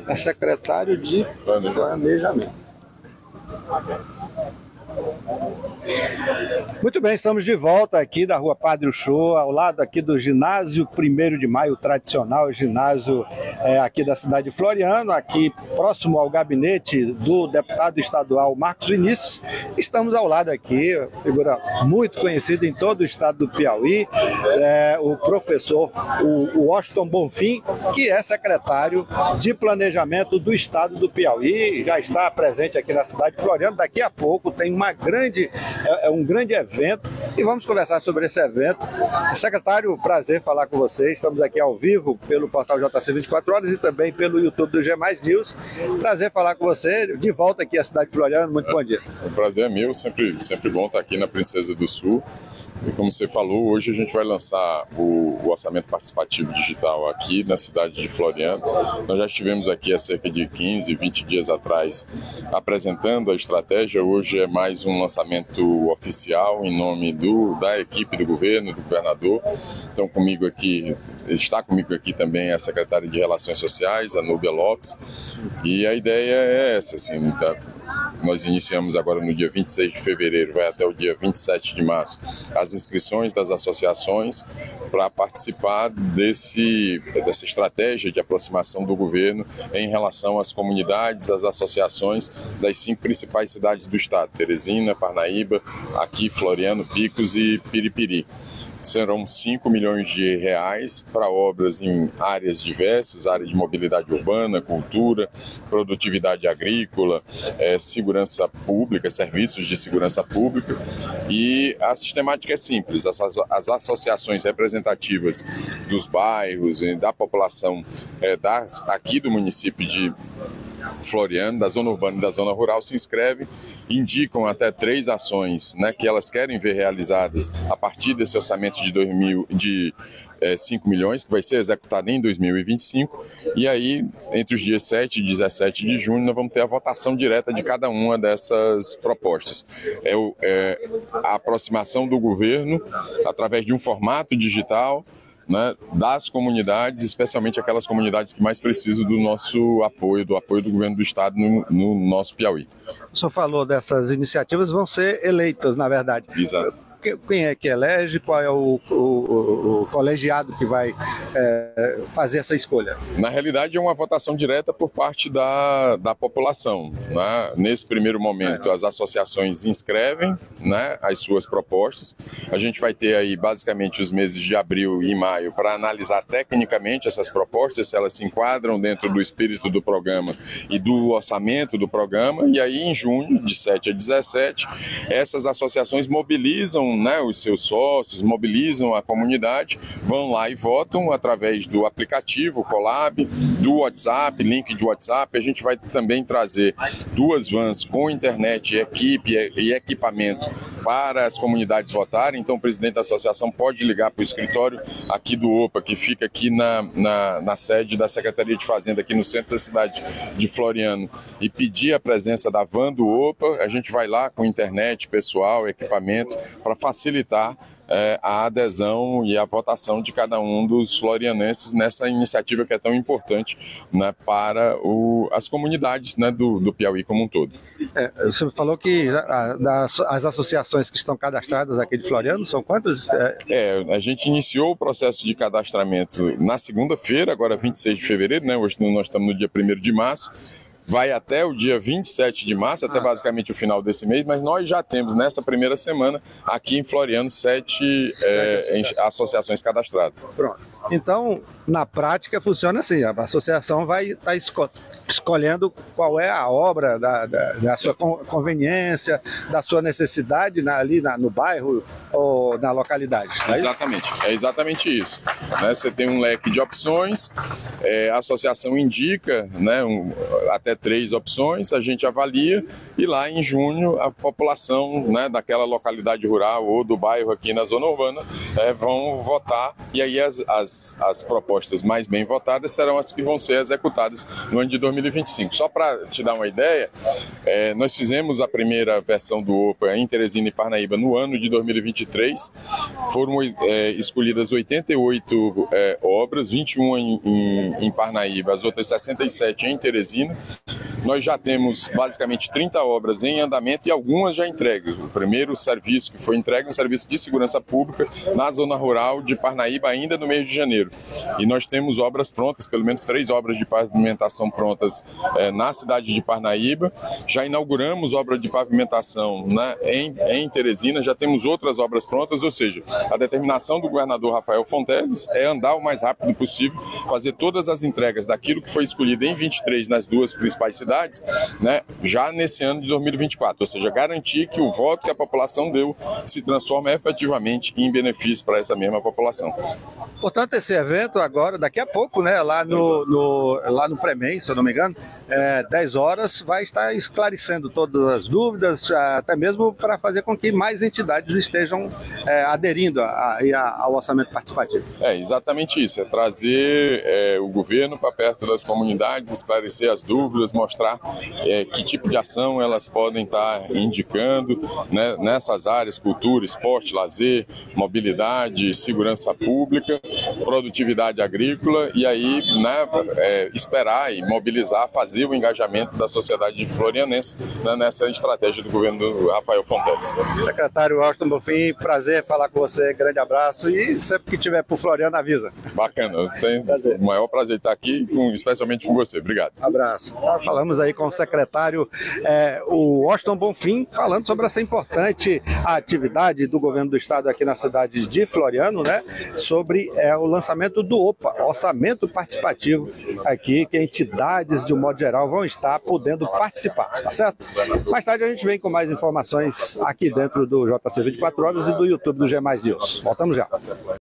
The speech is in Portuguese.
é secretário de Planejamento. Muito bem, estamos de volta aqui da Rua Padre Uchoa, ao lado aqui do ginásio 1º de Maio, o tradicional ginásio aqui da cidade de Floriano, aqui próximo ao gabinete do deputado estadual Marcos Vinícius. Estamos ao lado aqui, figura muito conhecida em todo o estado do Piauí, o professor Washington Bonfim, que é secretário de Planejamento do estado do Piauí, já está presente aqui na cidade de Floriano. Daqui a pouco tem um grande evento e vamos conversar sobre esse evento. Secretário, prazer falar com você. Estamos aqui ao vivo pelo portal JC 24 Horas e também pelo YouTube do G+ News. Prazer falar com você, de volta aqui à cidade de Floriano. Muito bom dia. O prazer é meu, sempre bom estar aqui na Princesa do Sul. E como você falou, hoje a gente vai lançar o Orçamento Participativo Digital aqui na cidade de Floriano. Nós já estivemos aqui há cerca de 15, 20 dias atrás apresentando a estratégia. Hoje é mais um lançamento oficial em nome da equipe do governo, do governador. Então está comigo aqui também a secretária de Relações Sociais, a Núbia Lopes. E a ideia é essa, assim, tá? Nós iniciamos agora no dia 26 de fevereiro, vai até o dia 27 de março, as inscrições das associações para participar dessa estratégia de aproximação do governo em relação às comunidades, às associações das 5 principais cidades do estado: Teresina, Parnaíba, aqui Floriano, Picos e Piripiri. Serão 5 milhões de reais para obras em áreas diversas, área de mobilidade urbana, cultura, produtividade agrícola, segurança pública, serviços de segurança pública. E a sistemática é simples: as associações representativas dos bairros e da população aqui do município de Floriano, da zona urbana e da zona rural, se inscrevem, indicam até 3 ações, né, que elas querem ver realizadas a partir desse orçamento de 5 milhões, que vai ser executado em 2025, e aí, entre os dias 7 e 17 de junho, nós vamos ter a votação direta de cada uma dessas propostas. A aproximação do governo através de um formato digital, né, das comunidades, especialmente aquelas comunidades que mais precisam do nosso apoio, do apoio do governo do estado no nosso Piauí. O senhor falou dessas iniciativas, vão ser eleitas, na verdade. Exato. Quem é que elege? Qual é o colegiado que vai fazer essa escolha? Na realidade, é uma votação direta por parte da população, né? Nesse primeiro momento, as associações inscrevem, né, as suas propostas. A gente vai ter aí basicamente os meses de abril e maio para analisar tecnicamente essas propostas, se elas se enquadram dentro do espírito do programa e do orçamento do programa. E aí, em junho, de 7 a 17, essas associações mobilizam, né, os seus sócios, mobilizam a comunidade, vão lá e votam através do aplicativo Colab, do WhatsApp, link de WhatsApp. A gente vai também trazer 2 vans com internet, equipe e equipamento para as comunidades votarem. Então o presidente da associação pode ligar para o escritório aqui do OPA, que fica aqui na sede da Secretaria de Fazenda, aqui no centro da cidade de Floriano, e pedir a presença da van do OPA. A gente vai lá com internet, pessoal, equipamento, para facilitar a adesão e a votação de cada um dos florianenses nessa iniciativa que é tão importante, né, para as comunidades, né, do Piauí como um todo. Você falou que as associações que estão cadastradas aqui de Floriano, são quantas? A gente iniciou o processo de cadastramento na segunda-feira, agora 26 de fevereiro, né, hoje nós estamos no dia 1º de março. Vai até o dia 27 de março, até basicamente o final desse mês, mas nós já temos nessa primeira semana aqui em Floriano 7 associações cadastradas. Pronto. Então, na prática, funciona assim: a associação vai estar escolhendo qual é a obra da sua conveniência, da sua necessidade ali no bairro ou na localidade. Exatamente, é exatamente isso. Né? Você tem um leque de opções, a associação indica, né, até 3 opções, a gente avalia e lá em junho a população, né, daquela localidade rural ou do bairro aqui na zona urbana vão votar, e aí as as propostas mais bem votadas serão as que vão ser executadas no ano de 2025. Só para te dar uma ideia, nós fizemos a primeira versão do OPA em Teresina e Parnaíba no ano de 2023. Foram escolhidas 88 obras, 21 em Parnaíba, as outras 67 em Teresina. Nós já temos basicamente 30 obras em andamento e algumas já entregues. O primeiro serviço que foi entregue é um serviço de segurança pública na zona rural de Parnaíba, ainda no mês de janeiro. E nós temos obras prontas, pelo menos 3 obras de pavimentação prontas na cidade de Parnaíba. Já inauguramos obra de pavimentação em Teresina, já temos outras obras prontas, ou seja, a determinação do governador Rafael Fonteles é andar o mais rápido possível, fazer todas as entregas daquilo que foi escolhido em 23 nas 2 principais cidades, já nesse ano de 2024, ou seja, garantir que o voto que a população deu se transforma efetivamente em benefício para essa mesma população. Portanto, esse evento agora, daqui a pouco, lá no Premem, se eu não me engano, 10 horas, vai estar esclarecendo todas as dúvidas, até mesmo para fazer com que mais entidades estejam aderindo ao orçamento participativo. É exatamente isso, trazer o governo para perto das comunidades, esclarecer as dúvidas, mostrar que tipo de ação elas podem estar indicando, nessas áreas: cultura, esporte, lazer, mobilidade, segurança pública, produtividade agrícola, e aí esperar e mobilizar, fazer o engajamento da sociedade florianense nessa estratégia do governo do Rafael Fonteles. Secretário Washington Bonfim, prazer falar com você, grande abraço, e sempre que tiver por Floriano avisa. Bacana, eu tenho o maior prazer de estar aqui, especialmente com você. Obrigado. Abraço. Falamos aí com o secretário o Washington Bonfim, falando sobre essa importante atividade do governo do estado aqui na cidade de Floriano, sobre o lançamento do OPA, Orçamento Participativo, aqui, que entidades de um modo geral vão estar podendo participar, tá certo? Mais tarde a gente vem com mais informações aqui dentro do JC 24 Horas e do YouTube do G+ News. Voltamos já.